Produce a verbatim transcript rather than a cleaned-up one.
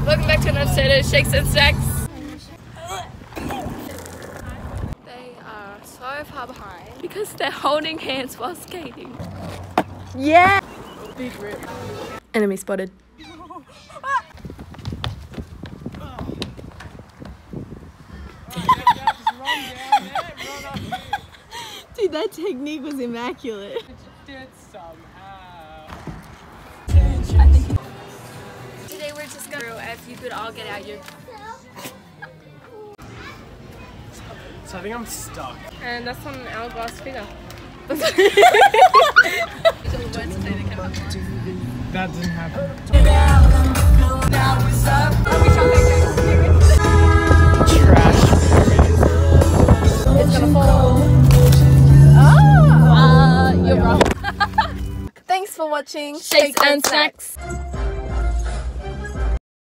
Welcome back to another episode of Shakes and Snacks. They are so far behind because they're holding hands while skating. Yeah! Big rip. Enemy spotted. Dude, that technique was immaculate. Today we're just going to, if you could all get out your... So I think I'm stuck. And that's on an hourglass figure. That didn't happen. Trash. It's gonna fall. Oh! Uh, you're wrong. Thanks for watching Shakes and Snacks.